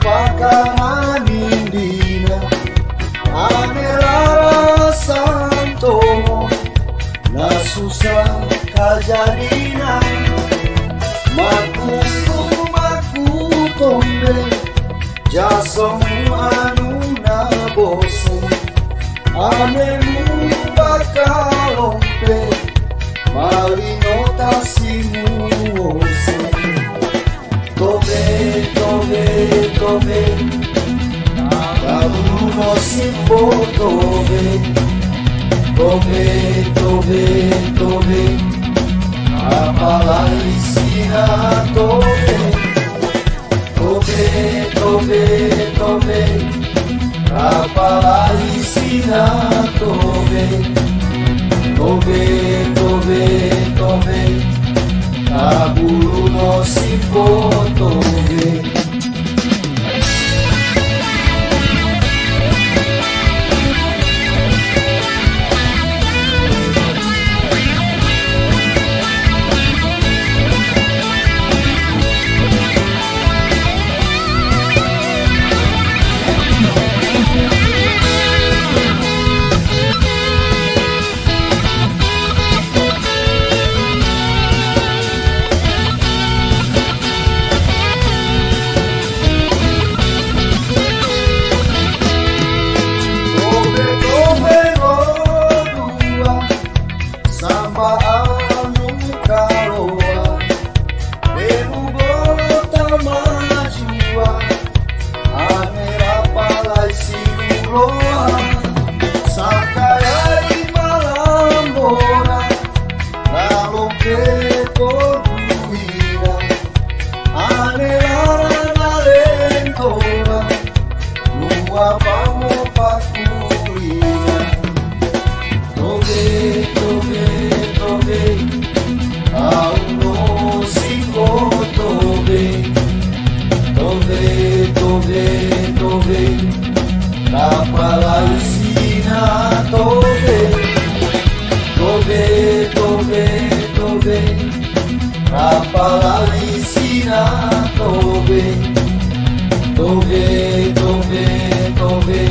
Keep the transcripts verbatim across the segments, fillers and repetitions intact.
baka manindina anelara santo na susah kajarina makuku makukombe jasomu anu na bosu amemu bakalompe malinota simuose tobe tobe tobe kabuno simbo tobe tobe tobe tobe apala ensina tobe tobe tobe tobe apala ensina tobe tobe tobe tobe kabuno simbo tobe. Apala ensina tobe tobe tobe tobe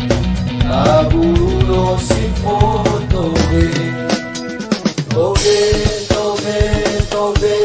abuno si for tobe tobe tobe tobe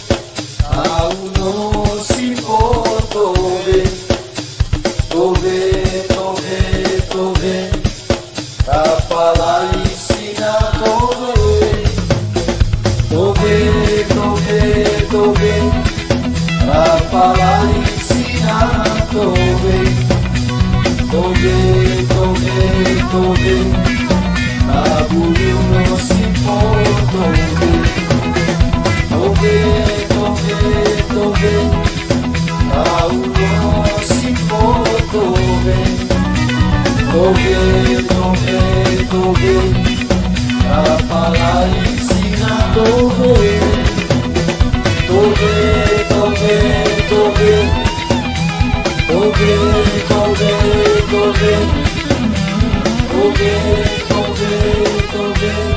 auno si for tobe tobe tobe tobe apala ensina tobe tobe tobe tobe apala ensina tobe tobe tobe tobe abuno si for tobe tobe tobe tobe auno si for tobe tobe tobe tobe apala ensina tobe tobe tobe tobe tobe tobe tobe tobe tobe tobe